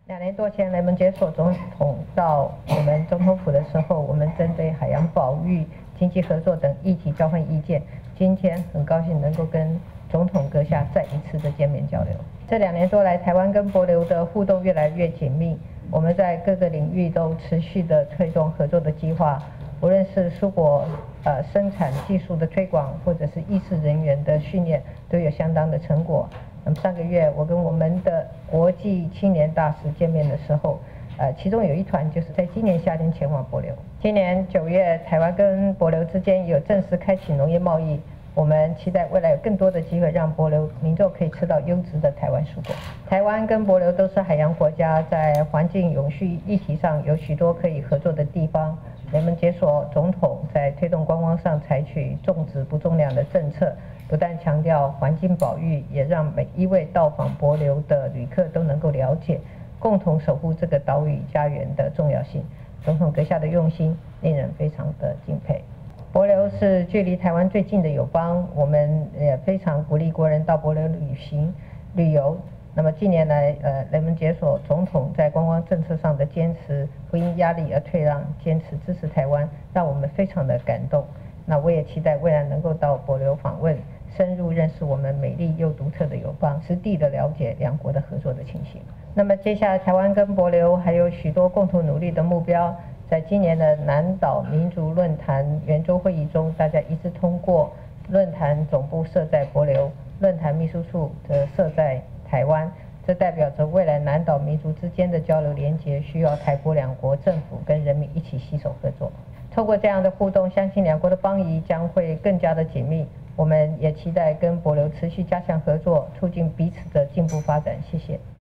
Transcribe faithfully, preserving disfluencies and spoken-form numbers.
两年多前，雷蒙杰索总统到我们总统府的时候，我们针对海洋保育、经济合作等议题交换意见。今天很高兴能够跟总统阁下再一次的见面交流。这两年多来，台湾跟帛琉的互动越来越紧密，我们在各个领域都持续的推动合作的计划，无论是蔬果呃生产技术的推广，或者是医事人员的训练，都有相当的成果。那么上个月，我跟我们的国际青年大使见面的时候，呃，其中有一团就是在今年夏天前往帛琉。今年九月，台湾跟帛琉之间有正式开启农业贸易，我们期待未来有更多的机会让帛琉民众可以吃到优质的台湾蔬果。台湾跟帛琉都是海洋国家，在环境永续议题上有许多可以合作的地方。雷蒙杰索总统在推动观光上采取重质不重量的政策，不但强调环境保育，也让每一位到访帛琉的旅客都能够了解共同守护这个岛屿家园的重要性。总统阁下的用心令人非常的敬佩。帛琉是距离台湾最近的友邦，我们也非常鼓励国人到帛琉旅行旅游。那么近年来，呃，雷蒙杰索总统在观光政策上的坚持，不因压力而退让，坚持支持台湾，让我们非常的感动。那我也期待未来能够到帛琉访问，深入认识我们美丽又独特的友邦，实地的了解两国的合作的情形。那么接下来，台湾跟帛琉还有许多共同努力的目标。在今年的南岛民族论坛圆桌会议中，大家一致通过论坛总部设在帛琉，论坛秘书处则设在台湾。这代表着未来南岛民族之间的交流连结，需要台帛两国政府跟人民一起携手合作。透过这样的互动，相信两国的邦谊将会更加的紧密。我们也期待跟帛琉持续加强合作，促进彼此的进步发展。谢谢。